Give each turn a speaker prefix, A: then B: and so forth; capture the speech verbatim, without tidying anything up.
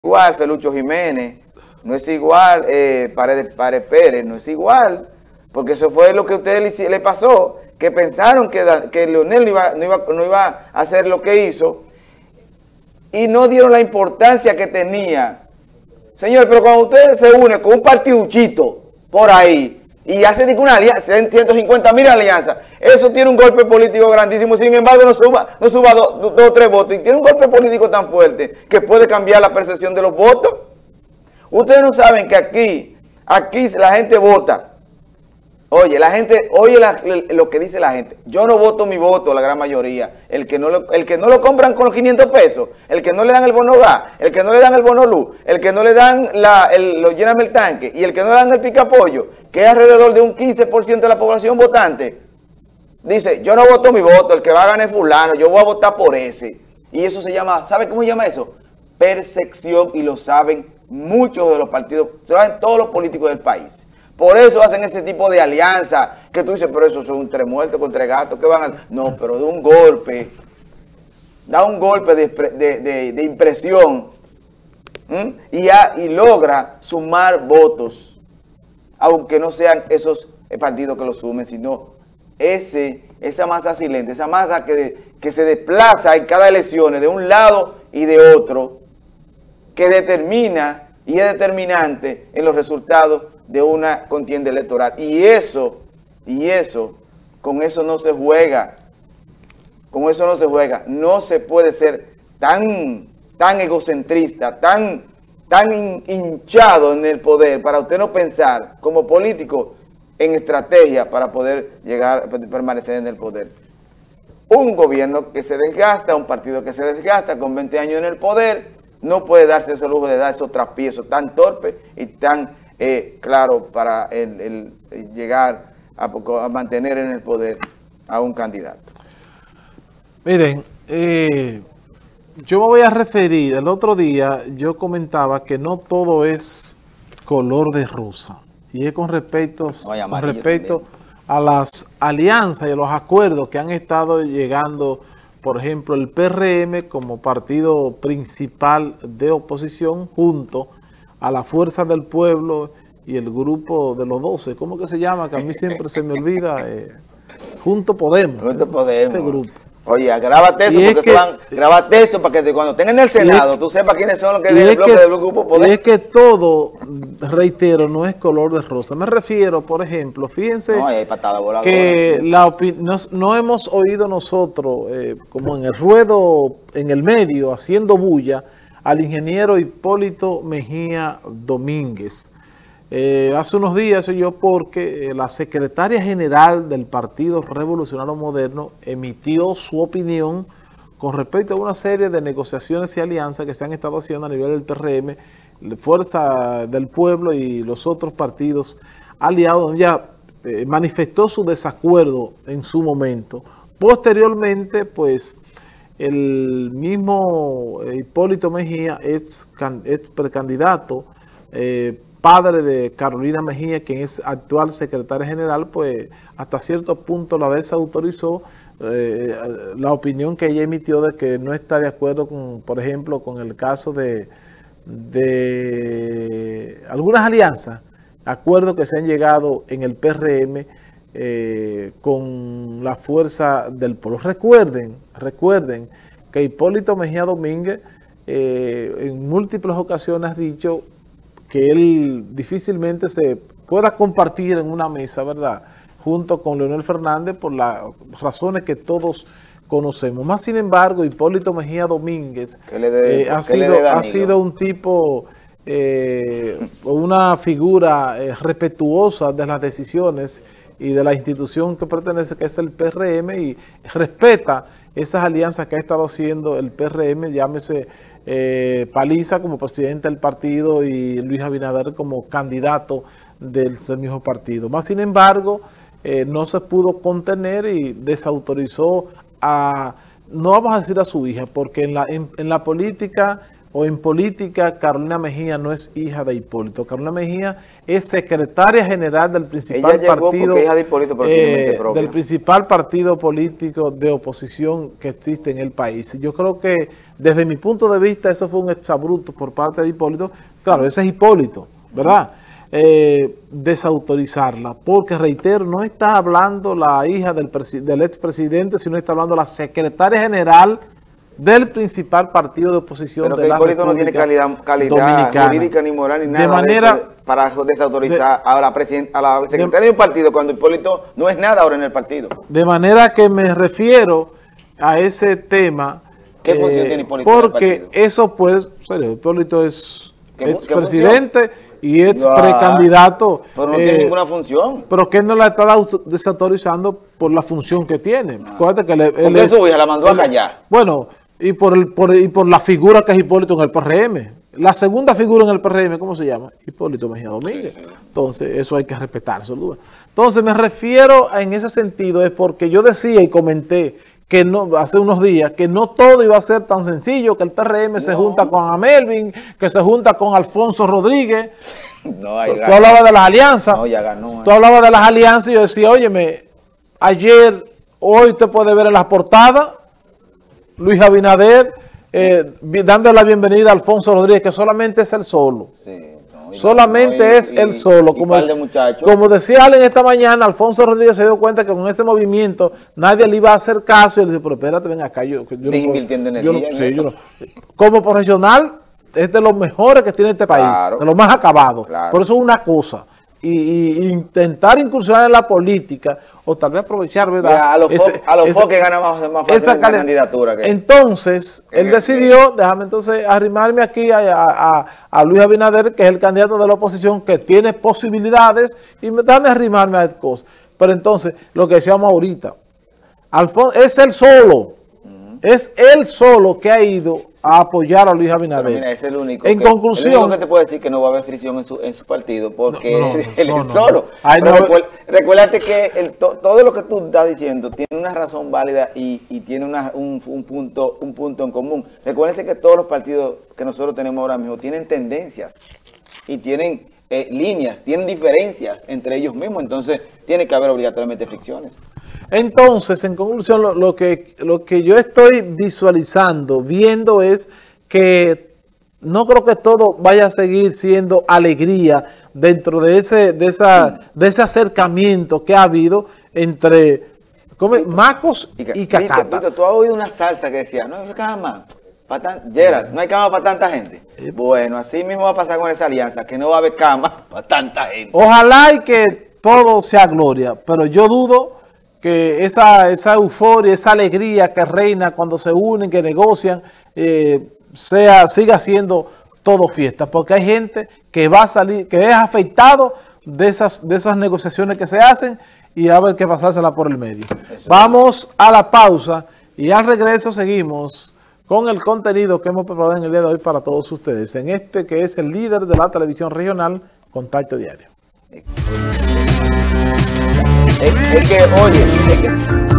A: igual Felucho Jiménez, no es igual eh, Paredes, Paredes Pérez, no es igual, porque eso fue lo que a ustedes le, le pasó, que pensaron que, que Leonel no iba, no, iba, no iba a hacer lo que hizo y no dieron la importancia que tenía. Señor, pero cuando usted se une con un partiduchito por ahí y hace una alianza, ciento cincuenta mil alianzas, eso tiene un golpe político grandísimo, sin embargo no suba, no suba dos do, do, o tres votos, y tiene un golpe político tan fuerte que puede cambiar la percepción de los votos. Ustedes no saben que aquí, aquí la gente vota. Oye, la gente, oye la, lo que dice la gente. Yo no voto mi voto, la gran mayoría. El que no lo, el que no lo compran con los quinientos pesos, el que no le dan el bono gas, el que no le dan el bono luz, el que no le dan la, el, lo llenan el tanque y el que no le dan el picapollo, que es alrededor de un quince por ciento de la población votante, dice, yo no voto mi voto, el que va a ganar es fulano, yo voy a votar por ese. Y eso se llama, ¿sabe cómo se llama eso? Percepción, y lo saben muchos de los partidos, lo saben todos los políticos del país. Por eso hacen ese tipo de alianza, que tú dices, pero eso son tres muertos con tres gatos, ¿qué van a hacer? No, pero de un golpe, da un golpe de, de, de, de impresión y, a, y logra sumar votos, aunque no sean esos partidos que lo sumen, sino ese, esa masa silente, esa masa que, que se desplaza en cada elección de un lado y de otro, que determina y es determinante en los resultados de una contienda electoral. Y eso, y eso, con eso no se juega. Con eso no se juega. No se puede ser tan, tan egocentrista, tan, tan hin, hinchado en el poder para usted no pensar como político en estrategia para poder llegar, permanecer en el poder. Un gobierno que se desgasta, un partido que se desgasta con veinte años en el poder, no puede darse ese lujo de dar esos traspiezos tan torpes y tan Eh, claro, para el, el, el llegar a, a mantener en el poder a un candidato.
B: Miren, eh, yo me voy a referir, el otro día yo comentaba que no todo es color de rosa, y es con respecto, no, con respecto a las alianzas y a los acuerdos que han estado llegando, por ejemplo, el P R M como partido principal de oposición junto a la Fuerza del Pueblo y el grupo de los doce, ¿cómo que se llama? Que a mí siempre se me olvida. Eh, Junto Podemos.
A: Junto Podemos.
B: Ese grupo.
A: Oye, grábate eso, porque que, van, grábate eso para que cuando estén en el Senado, es, tú sepas quiénes son los que del bloque del grupo Podemos.
B: Y es que todo, reitero, no es color de rosa. Me refiero, por ejemplo, fíjense no, hay patada voladora, que la no, no hemos oído nosotros, eh, como en el ruedo, en el medio, haciendo bulla, al ingeniero Hipólito Mejía Domínguez. Eh, hace unos días yo porque eh, la secretaria general del Partido Revolucionario Moderno emitió su opinión con respecto a una serie de negociaciones y alianzas que se han estado haciendo a nivel del P R M, Fuerza del Pueblo y los otros partidos aliados, donde ya eh, manifestó su desacuerdo en su momento. Posteriormente, pues, el mismo Hipólito Mejía, ex, ex precandidato, eh, padre de Carolina Mejía, quien es actual secretaria general, pues hasta cierto punto la desautorizó eh, la opinión que ella emitió de que no está de acuerdo con, por ejemplo, con el caso de, de algunas alianzas, acuerdos que se han llegado en el P R M eh, con la Fuerza del Pueblo. Recuerden, recuerden que Hipólito Mejía Domínguez eh, en múltiples ocasiones ha dicho que él difícilmente se pueda compartir en una mesa, ¿verdad?, junto con Leonel Fernández por las razones que todos conocemos. Más sin embargo, Hipólito Mejía Domínguez de, eh, ha, sido, ha sido un tipo, eh, una figura eh, respetuosa de las decisiones y de la institución que pertenece, que es el P R M, y respeta esas alianzas que ha estado haciendo el P R M, llámese eh, Paliza como presidente del partido y Luis Abinader como candidato del mismo partido. Más sin embargo, eh, no se pudo contener y desautorizó a, no vamos a decir a su hija, porque en la, en, en la política o en política, Carolina Mejía no es hija de Hipólito. Carolina Mejía es secretaria general del principal
A: Ella llegó
B: partido
A: porque es hija de Hipólito, pero tiene mente
B: eh,
A: propia.
B: del principal partido político de oposición que existe en el país. Yo creo que desde mi punto de vista eso fue un exabrupto por parte de Hipólito. Claro, ese es Hipólito, ¿verdad? Eh, desautorizarla, porque reitero, no está hablando la hija del, del expresidente, sino está hablando la secretaria general del principal partido de oposición.
A: Pero
B: de
A: que
B: la
A: Hipólito no tiene calidad, calidad jurídica ni moral ni nada
B: de manera,
A: de para desautorizar de, a, la a la secretaria de, de un partido cuando Hipólito no es nada ahora en el partido.
B: De manera que me refiero a ese tema.
A: ¿Qué eh, función tiene Hipólito en el
B: porque
A: partido? Eso
B: pues, serio, Hipólito es expresidente y es
A: ya,
B: precandidato.
A: Pero no
B: eh,
A: tiene ninguna función.
B: Pero que él no la está desautorizando por la función que tiene.
A: Ah.
B: Acuérdate que él, él
A: porque
B: es,
A: su hija la mandó a callar.
B: Bueno, y por, el, por, y por la figura que es Hipólito en el P R M. La segunda figura en el P R M, ¿cómo se llama? Hipólito Mejía Domínguez. Sí, sí. Entonces, eso hay que respetarlo. Entonces, me refiero en ese sentido, es porque yo decía y comenté que no, hace unos días, que no todo iba a ser tan sencillo, que el P R M no. se junta con Amelvin, que se junta con Alfonso Rodríguez.
A: No, hay
B: Tú hablabas de las alianzas.
A: No, ya ganó.
B: Tú hablabas de las alianzas y yo decía, óyeme, ayer, hoy usted puede ver en las portadas, Luis Abinader eh, dando la bienvenida a Alfonso Rodríguez, que solamente es él solo. Sí. Solamente no, y, es él solo. Como, es, como decía Allen esta mañana, Alfonso Rodríguez se dio cuenta que con ese movimiento nadie le iba a hacer caso y él dice, pero espérate, ven acá. Yo, yo no,
A: invirtiendo energía.
B: Yo no, sí, yo no. Como profesional, es de los mejores que tiene este país, claro, de los más acabados. Claro. Por eso es una cosa. Y, y intentar incursionar en la política, o tal vez aprovechar, ¿verdad?
A: Ya, a los ese, a los ese, que ganan más, más fácil esa cal candidatura. Que,
B: entonces, que, él que, decidió, que, déjame entonces arrimarme aquí a, a, a Luis Abinader, que es el candidato de la oposición, que tiene posibilidades, y déjame arrimarme a cosas. Pero entonces, lo que decíamos ahorita, Alfonso, es él solo, uh-huh. es él solo que ha ido a apoyar a Luis Abinader.
A: Pero mira, es el único.
B: En
A: que,
B: conclusión,
A: el único que te puede decir que no va a haber fricción en su, en su partido, porque no, no, él no, es no, solo.
B: No. Ay,
A: Pero no. recuer, recuérdate que el, to, todo lo que tú estás diciendo tiene una razón válida y, y tiene una, un, un, punto, un punto en común. Recuérdense que todos los partidos que nosotros tenemos ahora mismo tienen tendencias y tienen eh, líneas, tienen diferencias entre ellos mismos, entonces tiene que haber obligatoriamente fricciones.
B: Entonces, en conclusión, lo, lo, que, lo que yo estoy visualizando, viendo es que no creo que todo vaya a seguir siendo alegría dentro de ese, de esa, de ese acercamiento que ha habido entre ¿cómo es? Macos y, y Cacata.
A: Vito, Vito, tú has oído una salsa que decía, no hay cama, para tan, Gerald, no hay cama para tanta gente. Bueno, así mismo va a pasar con esa alianza, que no va a haber cama para tanta gente.
B: Ojalá y que todo sea gloria, pero yo dudo que esa, esa euforia, esa alegría que reina cuando se unen, que negocian, eh, sea, siga siendo todo fiesta, porque hay gente que va a salir, que es afectado de esas, de esas negociaciones que se hacen y a ver qué pasársela por el medio. Eso. Vamos a la pausa y al regreso seguimos con el contenido que hemos preparado en el día de hoy para todos ustedes, en este que es el líder de la televisión regional, Contacto Diario.
A: Es, es que, oye, es que...